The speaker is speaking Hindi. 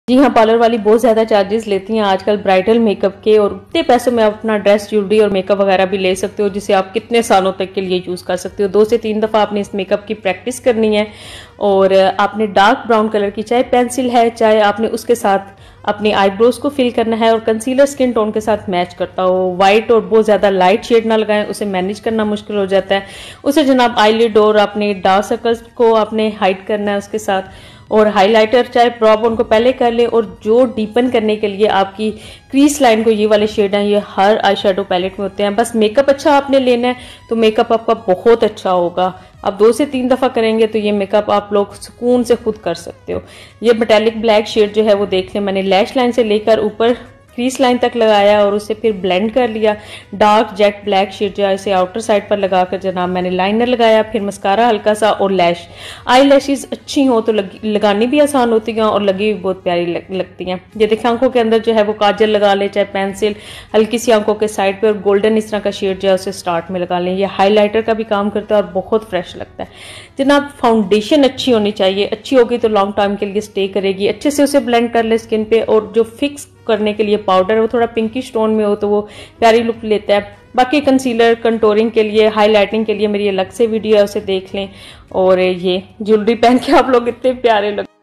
जी हाँ, पार्लर वाली बहुत ज़्यादा चार्जेस लेती हैं आजकल ब्राइडल मेकअप के, और उतने पैसों में आप अपना ड्रेस, ज्वेलरी और मेकअप वगैरह भी ले सकते हो, जिसे आप कितने सालों तक के लिए यूज़ कर सकते हो। 2 से 3 दफ़ा आपने इस मेकअप की प्रैक्टिस करनी है, और आपने डार्क ब्राउन कलर की चाहे पेंसिल है, चाहे आपने उसके साथ अपनी आईब्रोज को फिल करना है, और कंसीलर स्किन टोन के साथ मैच करता हो। वाइट और बहुत ज़्यादा लाइट शेड ना लगाएं, उसे मैनेज करना मुश्किल हो जाता है। उसे जनाब आईलिड और अपने डार्क सर्कल्स को आपने हाइड करना है उसके साथ, और हाइलाइटर चाहे ब्रो बोन को पहले कर ले, और जो डीपन करने के लिए आपकी क्रीज लाइन को ये वाले शेड हैं, ये हर आई शेडो पैलेट में होते हैं। बस मेकअप अच्छा आपने लेना है तो मेकअप आपका बहुत अच्छा होगा। आप 2 से 3 दफ़ा करेंगे तो ये मेकअप आप लोग सुकून से खुद कर सकते हो। ये मेटालिक ब्लैक शेड जो है वो देख लें, मैंने लैश लाइन से लेकर ऊपर क्रीज लाइन तक लगाया और उसे फिर ब्लेंड कर लिया। डार्क जेट ब्लैक शेड जो है इसे आउटर साइड पर लगाकर जनाब मैंने लाइनर लगाया, फिर मस्कारा हल्का सा, और लैश आई लैशेज अच्छी हो तो लगानी भी आसान होती हैं और लगी भी बहुत प्यारी लगती हैं। ये देखिए आंखों के अंदर जो है वो काजल लगा ले, चाहे पेंसिल हल्की सी आंखों के साइड पे, और गोल्डन इस तरह का शेड जो है उसे स्टार्ट में लगा लें। ये हाईलाइटर का भी काम करता है और बहुत फ्रेश लगता है। जनाब फाउंडेशन अच्छी होनी चाहिए, अच्छी होगी तो लॉन्ग टाइम के लिए स्टे करेगी। अच्छे से उसे ब्लेंड कर ले स्किन पे, और जो फिक्स करने के लिए पाउडर है वो थोड़ा पिंकिश टोन में हो तो वो प्यारी लुक लेता है। बाकी कंसीलर, कंटोरिंग के लिए, हाईलाइटिंग के लिए मेरी अलग से वीडियो है, उसे देख लें। और ये ज्वेलरी पहन के आप लोग इतने प्यारे लग